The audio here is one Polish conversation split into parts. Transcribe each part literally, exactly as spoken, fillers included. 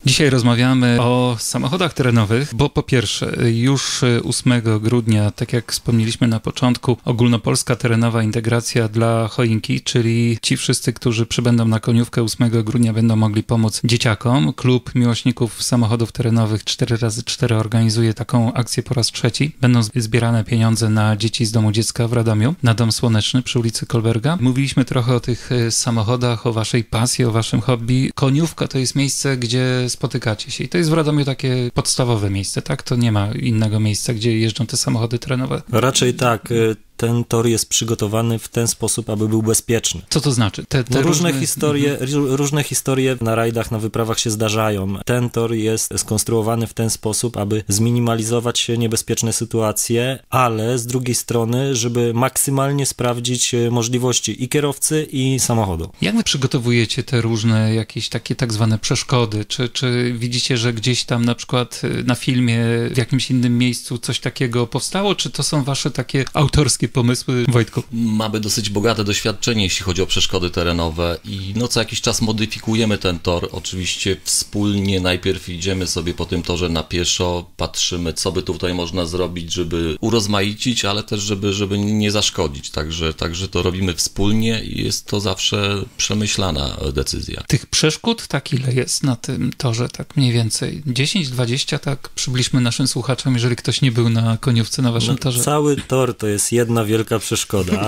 Dzisiaj rozmawiamy o samochodach terenowych, bo po pierwsze już ósmego grudnia, tak jak wspomnieliśmy na początku, ogólnopolska terenowa integracja dla choinki, czyli ci wszyscy, którzy przybędą na koniówkę ósmego grudnia, będą mogli pomóc dzieciakom. Klub Miłośników Samochodów Terenowych cztery razy cztery organizuje taką akcję po raz trzeci. Będą zbierane pieniądze na dzieci z Domu Dziecka w Radomiu, na Dom Słoneczny przy ulicy Kolberga. Mówiliśmy trochę o tych samochodach, o waszej pasji, o waszym hobby. Koniówka to jest miejsce, gdzie spotykacie się i to jest w Radomiu takie podstawowe miejsce, tak? To nie ma innego miejsca, gdzie jeżdżą te samochody terenowe. Raczej tak. Ten tor jest przygotowany w ten sposób, aby był bezpieczny. Co to znaczy? Te, te no różne, różne... historie, różne historie na rajdach, na wyprawach się zdarzają. Ten tor jest skonstruowany w ten sposób, aby zminimalizować niebezpieczne sytuacje, ale z drugiej strony, żeby maksymalnie sprawdzić możliwości i kierowcy, i samochodu. Jak wy przygotowujecie te różne jakieś takie tak zwane przeszkody? Czy, czy widzicie, że gdzieś tam na przykład na filmie w jakimś innym miejscu coś takiego powstało, czy to są wasze takie autorskie pomysły, Wojtku? Mamy dosyć bogate doświadczenie, jeśli chodzi o przeszkody terenowe i no co jakiś czas modyfikujemy ten tor. Oczywiście wspólnie najpierw idziemy sobie po tym torze na pieszo, patrzymy, co by tutaj można zrobić, żeby urozmaicić, ale też żeby, żeby nie zaszkodzić. Także, także to robimy wspólnie i jest to zawsze przemyślana decyzja. Tych przeszkód tak ile jest na tym torze, tak mniej więcej? dziesięć, dwadzieścia, tak przybliżmy naszym słuchaczom, jeżeli ktoś nie był na koniówce na waszym no, torze. Cały tor to jest jedna wielka przeszkoda.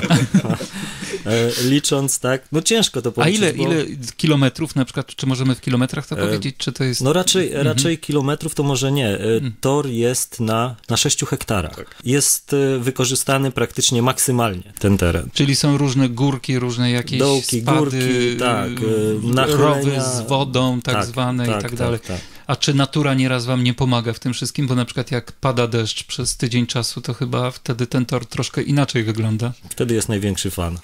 Licząc, tak, no ciężko to powiedzieć. A ile, bo... ile kilometrów na przykład, czy możemy w kilometrach to powiedzieć, czy to jest... No raczej, mhm. raczej kilometrów to może nie. Tor jest na, na sześciu hektarach. Tak. Jest wykorzystany praktycznie maksymalnie ten teren. Czyli są różne górki, różne jakieś dołki, spady, górki, tak, rowy z wodą tak, tak zwane tak, i tak, tak dalej. Tak, tak. A czy natura nieraz wam nie pomaga w tym wszystkim? Bo na przykład jak pada deszcz przez tydzień czasu, to chyba wtedy ten tor troszkę inaczej wygląda. Wtedy jest największy fan.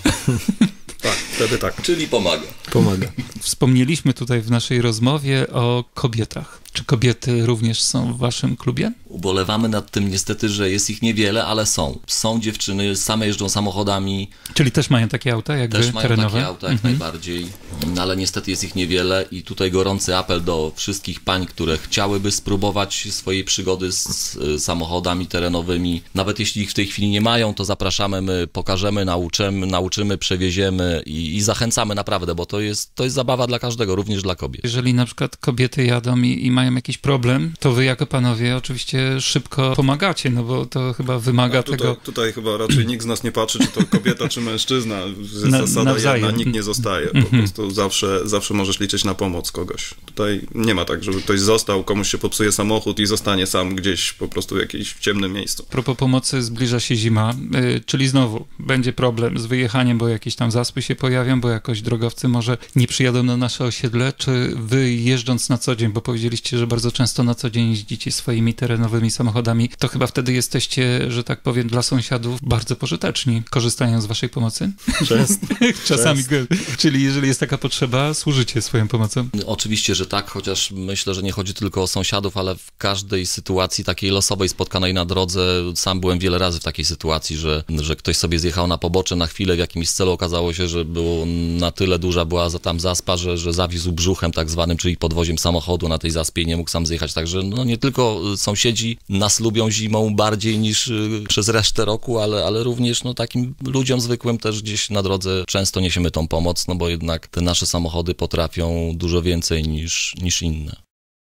Tak, wtedy tak. Czyli pomaga. Pomaga. Wspomnieliśmy tutaj w naszej rozmowie o kobietach. Czy kobiety również są w waszym klubie? Ubolewamy nad tym niestety, że jest ich niewiele, ale są. Są dziewczyny, same jeżdżą samochodami. Czyli też mają takie auta jak Też wy, mają terenowe? takie auta jak mhm. najbardziej, no, ale niestety jest ich niewiele i tutaj gorący apel do wszystkich pań, które chciałyby spróbować swojej przygody z, z samochodami terenowymi. Nawet jeśli ich w tej chwili nie mają, to zapraszamy, my pokażemy, nauczymy, nauczymy, przewieziemy i, i zachęcamy naprawdę, bo to jest, to jest zabawa dla każdego, również dla kobiet. Jeżeli na przykład kobiety jadą i, i mają jakiś problem, to wy jako panowie oczywiście szybko pomagacie, no bo to chyba wymaga A tutaj, tego... Tutaj chyba raczej nikt z nas nie patrzy, czy to kobieta, czy mężczyzna. Jest Na, zasada nawzajem. jedna, nikt nie zostaje. Po Mhm. prostu zawsze, zawsze możesz liczyć na pomoc kogoś. Tutaj nie ma tak, żeby ktoś został, komuś się popsuje samochód i zostanie sam gdzieś po prostu w jakimś ciemnym miejscu. A propos pomocy, zbliża się zima, yy, czyli znowu będzie problem z wyjechaniem, bo jakieś tam zaspy się pojawią, bo jakoś drogowcy może nie przyjadą na nasze osiedle, czy wy jeżdżąc na co dzień, bo powiedzieliście, że bardzo często na co dzień jeździcie swoimi terenowymi samochodami, to chyba wtedy jesteście, że tak powiem, dla sąsiadów bardzo pożyteczni, korzystając z waszej pomocy? Często. Czasami, Często. Czyli jeżeli jest taka potrzeba, służycie swoją pomocą? Oczywiście, że tak, chociaż myślę, że nie chodzi tylko o sąsiadów, ale w każdej sytuacji takiej losowej spotkanej na drodze, sam byłem wiele razy w takiej sytuacji, że, że ktoś sobie zjechał na pobocze na chwilę w jakimś celu, okazało się, że było na tyle duża była za tam zaspa, że, że zawisł brzuchem tak zwanym, czyli podwoziem samochodu na tej zaspie i nie mógł sam zjechać, także no nie tylko sąsiedzi nas lubią zimą bardziej niż przez resztę roku, ale, ale również no takim ludziom zwykłym też gdzieś na drodze często niesiemy tą pomoc, no bo jednak te nasze samochody potrafią dużo więcej niż, niż inne.